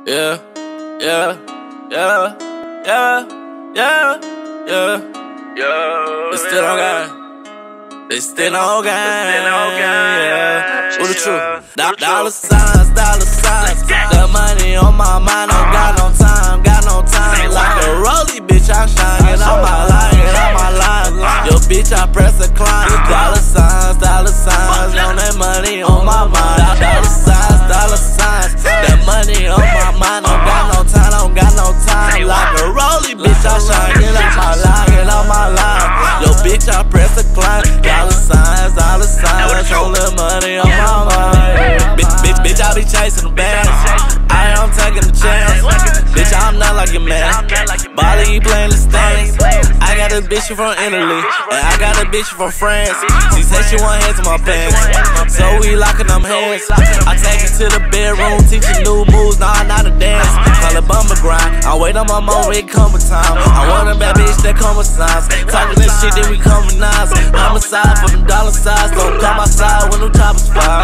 Yeah, yeah, yeah, yeah, yeah, yeah, yeah. They still on game. They still on game. Yeah. What the truth? Dollar signs, dollar signs. The money on my mind. Don't got no time, got no time. Like a rollie, bitch, I shine. Get on my line, get on my line. Yo, bitch, I press a climb. Dollar signs, dollar signs. On that money on my mind. Dollar signs, dollar signs. That money on my mind. Don't got no time, don't got no time. Like a rollie, bitch, I shine. Get on my line, get on my line. Yo, bitch, I press a climb. Dollar signs, dollar signs. On that money on my mind. Bitch, I be chasing the bands. I am taking the chance. Bitch, I'm not like your man. Bali, he playing the stands. I got a bitch from Italy, and I got a bitch from France. She said she want hands in my pants, so we locking them hands. I take her to the bedroom, teach her new moves, nah, not a dance. Call it bumper grind. I wait on my mom, it come with time. I want a bad bitch that come with signs. Talking that shit, then we come with knives. Homicide for them dollar signs. Don't come outside when them choppers fly.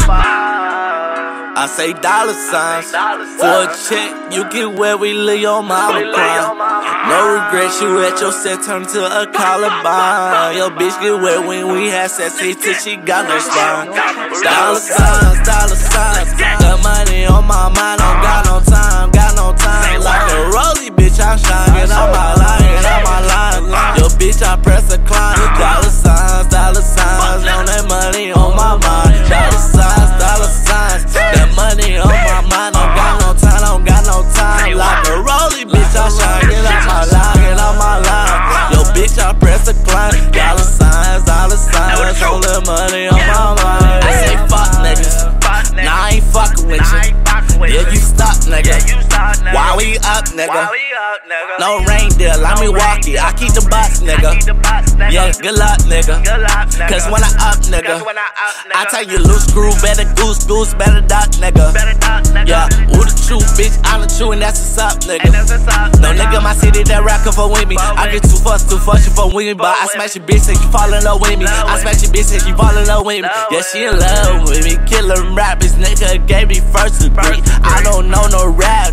I say dollar signs. For a check, you get where we leave your mama crying. No regrets, you at your set, turn to a Columbine. Your bitch get wet when we had sex, till she got no spine. Dollar signs, dollar signs. The money on my mind, don't got no time, got no time. Like a rollie, bitch, I shine. Get on my line, get on my line. Yo, bitch, I press a climb. Dollar signs, dollar signs. On that money on my mind. Dollar signs, dollar signs. That money on my mind, don't got no time, don't got no time. Like a rollie, bitch, I shine. Get on my line, get on my line. Yo, bitch, I press a climb. Dollar signs, dollar signs. On that money on my mind. I say fuck niggas. Nah, I ain't fucking with you. Yeah, you stop, nigga. Why we up, nigga? No reindeer, let me walk it. I keep the box, nigga. Yeah, good luck, nigga. Cause when I up, nigga, I tell you loose screw, better goose, better duck, nigga. Yeah, who the truth, bitch? I'm the truth, and that's what's up, nigga. No nigga, my city that rapping for with me. I get too fussed you for with me, but I smash your bitch, and you fall in love with me. I smash your bitch, and you fall in love with me. Yeah, she in love with me. Killer rappers, nigga gave me first degree. I don't know no rap,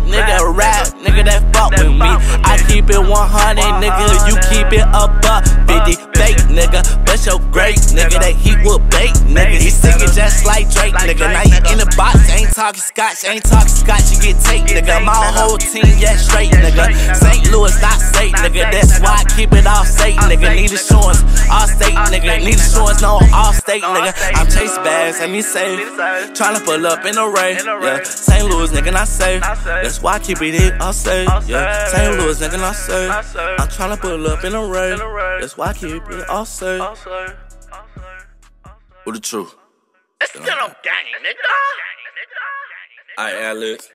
nigga that fuck with me. I keep it 100, nigga, you keep it up 50. Fake, nigga, but your great, nigga, that he will bait, nigga. He singing just like Drake, nigga. Now you in the box, ain't talking scotch, you get take, nigga. My whole team, yeah, straight, nigga. St. Louis, not state, nigga. That's why I keep it all state, nigga. Need insurance, all state, nigga. Need insurance, no, all state, nigga. I'm chase bags, I need safe. Tryna pull up in a Ray, yeah. St. Louis, nigga, not safe. That's why I keep it all safe, yeah. St. Louis, nigga, not safe. I'm tryna pull up in a Ray. That's why I keep it all safe. What the truth? It's still on gang, nigga. Alright, Alex.